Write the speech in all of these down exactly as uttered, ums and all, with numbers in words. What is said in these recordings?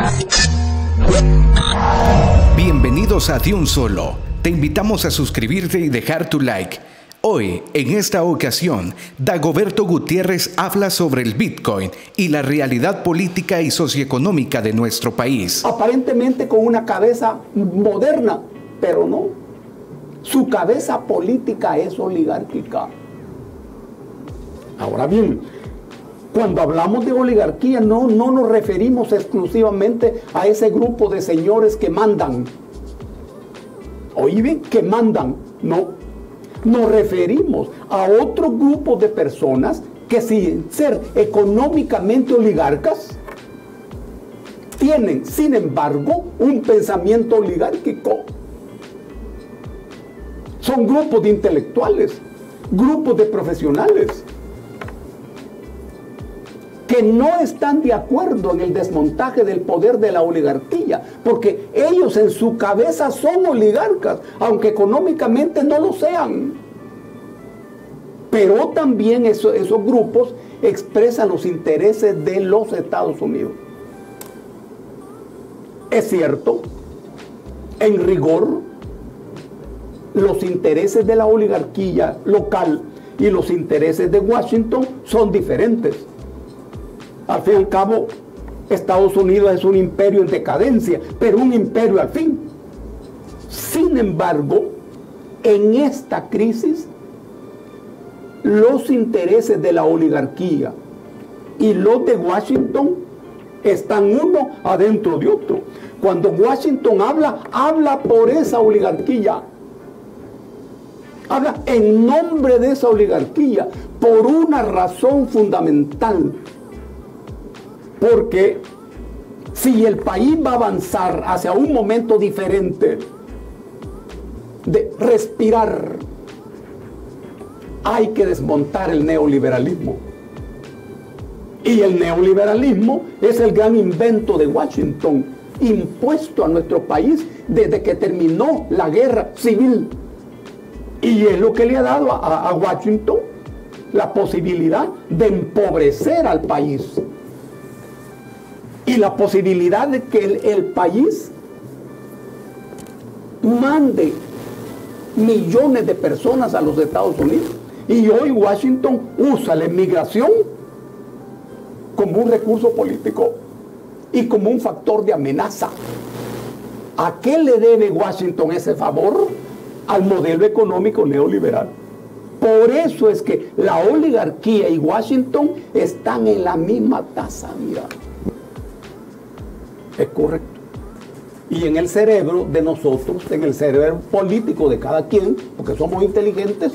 Bienvenidos a De Un Solo. Te invitamos a suscribirte y dejar tu like. Hoy, en esta ocasión, Dagoberto Gutiérrez habla sobre el Bitcoin y la realidad política y socioeconómica de nuestro país. Aparentemente con una cabeza moderna, pero no. Su cabeza política es oligárquica. Ahora bien, cuando hablamos de oligarquía, no, no nos referimos exclusivamente a ese grupo de señores que mandan. Oye bien, que mandan, no. Nos referimos a otro grupo de personas que, sin ser económicamente oligarcas, tienen, sin embargo, un pensamiento oligárquico. Son grupos de intelectuales, grupos de profesionales, que no están de acuerdo en el desmontaje del poder de la oligarquía, porque ellos en su cabeza son oligarcas, aunque económicamente no lo sean. Pero también eso, esos grupos expresan los intereses de los Estados Unidos. Es cierto, en rigor, los intereses de la oligarquía local y los intereses de Washington son diferentes. Al fin y al cabo, Estados Unidos es un imperio en decadencia, pero un imperio al fin. Sin embargo, en esta crisis, los intereses de la oligarquía y los de Washington están uno adentro de otro. Cuando Washington habla, habla por esa oligarquía. Habla en nombre de esa oligarquía, por una razón fundamental. Porque si el país va a avanzar hacia un momento diferente de respirar, hay que desmontar el neoliberalismo. Y el neoliberalismo es el gran invento de Washington, impuesto a nuestro país desde que terminó la guerra civil. Y es lo que le ha dado a, a Washington la posibilidad de empobrecer al país. Y la posibilidad de que el, el país mande millones de personas a los Estados Unidos. Y hoy Washington usa la inmigración como un recurso político y como un factor de amenaza. ¿A qué le debe Washington ese favor? Al modelo económico neoliberal. Por eso es que la oligarquía y Washington están en la misma taza, mira. Es correcto. Y en el cerebro de nosotros, en el cerebro político de cada quien, porque somos inteligentes,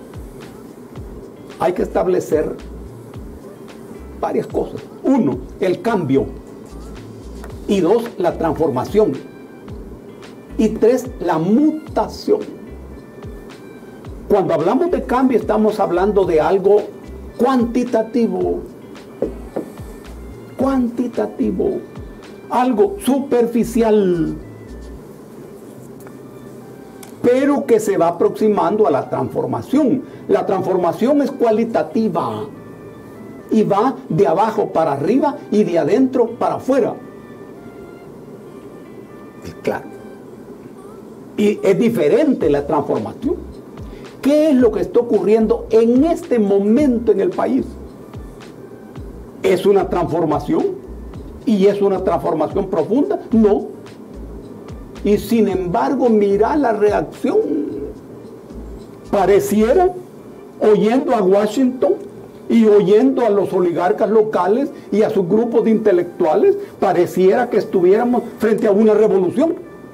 hay que establecer varias cosas. Uno, el cambio. Y dos, la transformación. Y tres, la mutación. Cuando hablamos de cambio, estamos hablando de algo cuantitativo. Cuantitativo. Algo superficial, pero que se va aproximando a la transformación. La transformación es cualitativa y va de abajo para arriba y de adentro para afuera. Claro. Y es diferente la transformación. ¿Qué es lo que está ocurriendo en este momento en el país? ¿Es una transformación? ¿Y es una transformación profunda? No. Y sin embargo, mira la reacción. Pareciera, oyendo a Washington y oyendo a los oligarcas locales y a sus grupos de intelectuales, pareciera que estuviéramos frente a una revolución.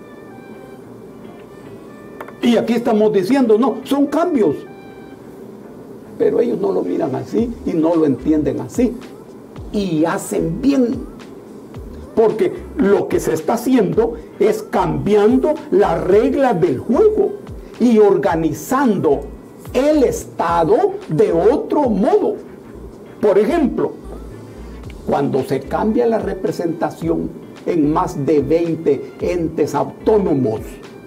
Y aquí estamos diciendo, no, son cambios. Pero ellos no lo miran así y no lo entienden así. Y hacen bien. Porque lo que se está haciendo es cambiando las reglas del juego y organizando el Estado de otro modo. Por ejemplo, cuando se cambia la representación en más de veinte entes autónomos,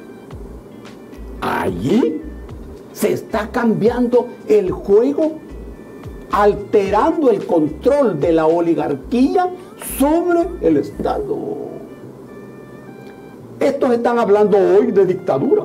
allí se está cambiando el juego, alterando el control de la oligarquía sobre el Estado. Estos están hablando hoy de dictadura.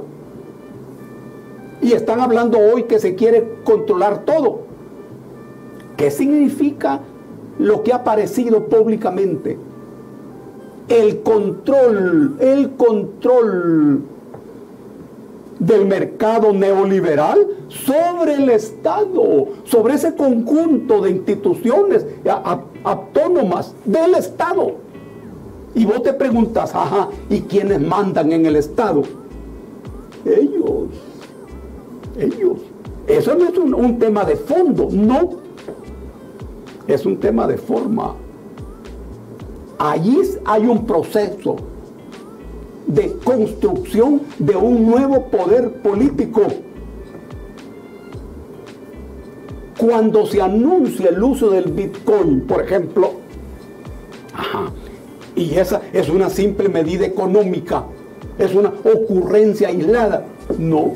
Y están hablando hoy que se quiere controlar todo. ¿Qué significa lo que ha aparecido públicamente? El control, el control del mercado neoliberal sobre el Estado, sobre ese conjunto de instituciones autónomas del Estado. Y vos te preguntas, ajá, ¿y quiénes mandan en el Estado? Ellos, ellos. Eso no es un, un tema de fondo, no. Es un tema de forma. Allí hay un proceso de construcción de un nuevo poder político. Cuando se anuncia el uso del Bitcoin, por ejemplo, ajá, y esa es una simple medida económica, es una ocurrencia aislada, no.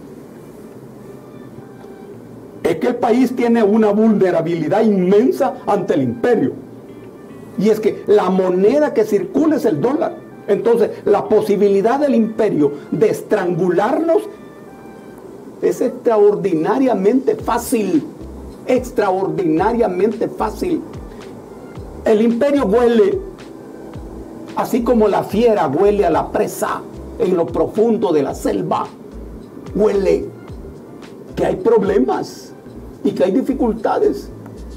Es que el país tiene una vulnerabilidad inmensa ante el imperio. Y es que la moneda que circula es el dólar. Entonces, la posibilidad del imperio de estrangularnos es extraordinariamente fácil. Extraordinariamente fácil. El imperio huele, así como la fiera huele a la presa en lo profundo de la selva. Huele que hay problemas y que hay dificultades.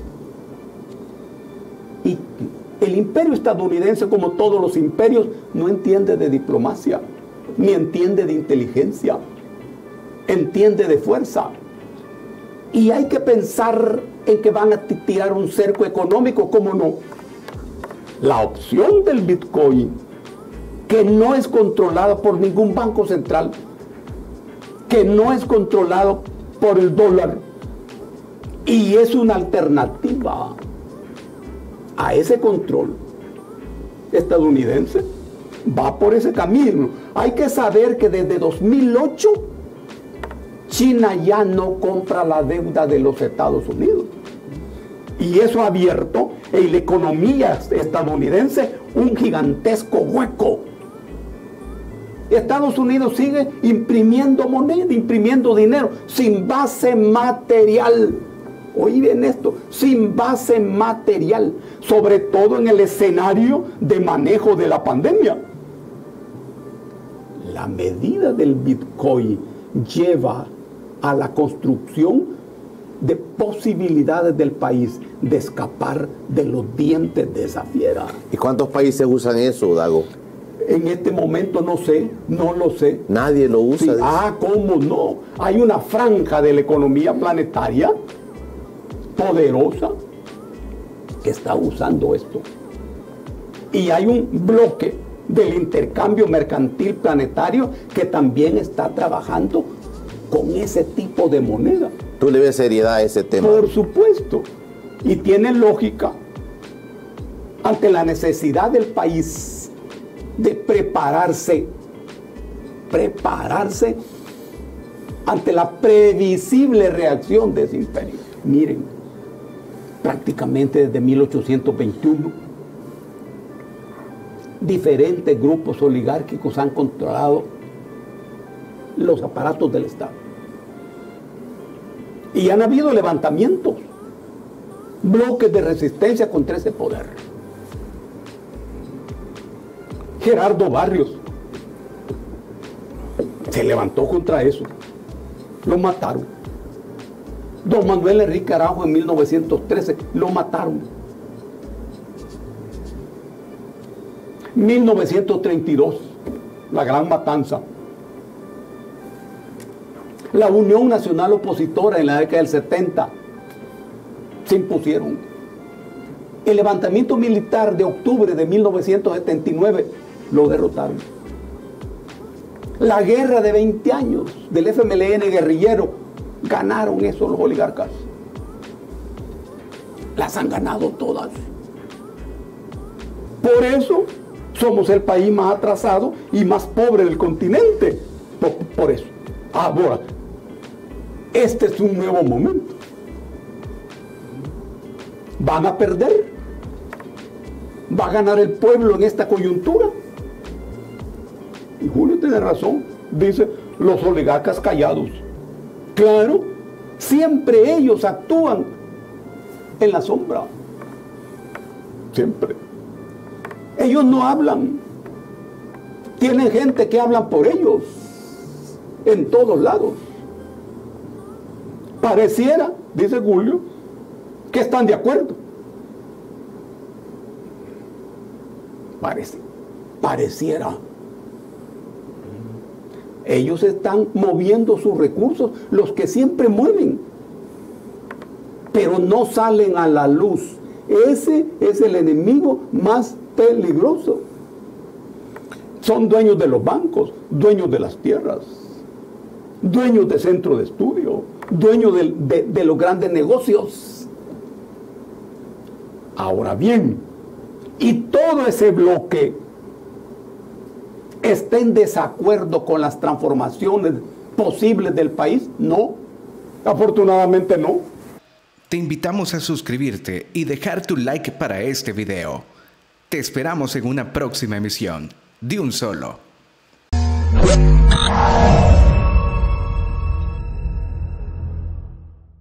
Y el imperio estadounidense, como todos los imperios, no entiende de diplomacia, ni entiende de inteligencia, entiende de fuerza. Y hay que pensar en que van a tirar un cerco económico, ¿cómo no? La opción del Bitcoin, que no es controlada por ningún banco central, que no es controlado por el dólar, y es una alternativa a ese control estadounidense, va por ese camino. Hay que saber que desde dos mil ocho China ya no compra la deuda de los Estados Unidos, y eso ha abierto en la economía estadounidense un gigantesco hueco. Estados Unidos sigue imprimiendo moneda, imprimiendo dinero sin base material. Oí bien esto, sin base material, sobre todo en el escenario de manejo de la pandemia. La medida del Bitcoin lleva a la construcción de posibilidades del país de escapar de los dientes de esa fiera. ¿Y cuántos países usan eso, Dago? En este momento no sé, no lo sé. Nadie lo usa. Sí, ah, ¿cómo no? Hay una franja de la economía planetaria poderosa que está usando esto. Y hay un bloque del intercambio mercantil planetario que también está trabajando con ese tipo de moneda. ¿Tú le ves seriedad a ese tema? Por supuesto. Y tiene lógica ante la necesidad del país de prepararse, prepararse ante la previsible reacción de ese imperio. Miren, prácticamente desde mil ochocientos veintiuno, diferentes grupos oligárquicos han controlado los aparatos del Estado. Y han habido levantamientos, bloques de resistencia contra ese poder. Gerardo Barrios se levantó contra eso. Lo mataron. Don Manuel Enrique Araujo en mil novecientos trece lo mataron. mil novecientos treinta y dos, la gran matanza. La Unión Nacional Opositora en la década del setenta se impusieron. El levantamiento militar de octubre de mil novecientos setenta y nueve lo derrotaron. La guerra de veinte años del F M L N guerrillero, ganaron eso los oligarcas. Las han ganado todas. Por eso somos el país más atrasado y más pobre del continente. Por, por eso. Ahora, este es un nuevo momento. ¿Van a perder? ¿Va a ganar el pueblo en esta coyuntura? Y Julio tiene razón, dice, los oligarcas callados. Claro, siempre ellos actúan en la sombra. Siempre. Ellos no hablan. Tienen gente que habla por ellos en todos lados. Pareciera, dice Julio, que están de acuerdo. Parece, pareciera. Ellos están moviendo sus recursos, los que siempre mueven, pero no salen a la luz. Ese es el enemigo más peligroso. Son dueños de los bancos, dueños de las tierras, dueños de centros de estudio, dueños de, de, de los grandes negocios. Ahora bien, y todo ese bloque está en desacuerdo con las transformaciones posibles del país. No, afortunadamente no. Te invitamos a suscribirte y dejar tu like para este video. Te esperamos en una próxima emisión de Un Solo.